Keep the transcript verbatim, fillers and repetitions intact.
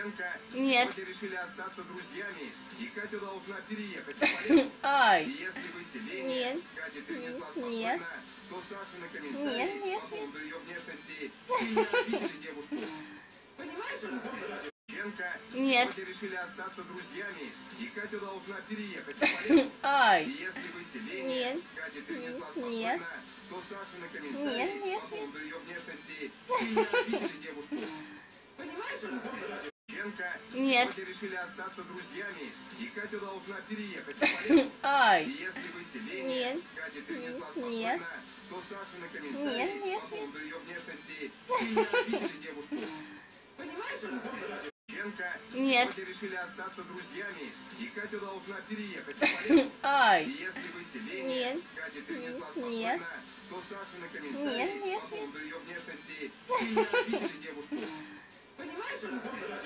Нет. Вы решили остаться друзьями, и Катя должна переехать в Полеску. Ай. И если выселение Нет. Катя перенесла Нет. спокойно, то Саша на Нет, комментарии нет, по поводу нет. ее внешности сильно обидели девушку. Понимаешь? Нет. Вы решили остаться друзьями, и Катя должна переехать в Полеску. Ай. И если выселение Нет. Катя перенесла Нет. спокойно, то Саша на Нет, комментарии нет, по поводу нет. ее внешности сильно обидели девушку. Понимаешь? Нет. Вы решили остаться друзьями, и Катя должна переехать в Полеску. Ай. И если выселение Нет. Катя перенесла Нет. спокойно, то Саша на Нет, комментарии нет, по поводу нет. ее внешности сильно обидели девушку. Понимаешь? Нет. Вы решили остаться друзьями, и Катя должна переехать в Полеску. Ай. И если выселение Нет. Катя перенесла Нет. спокойно, то Саша на Нет, комментарии нет, по нет. поводу ее внешности сильно обидели девушку. Понимаешь?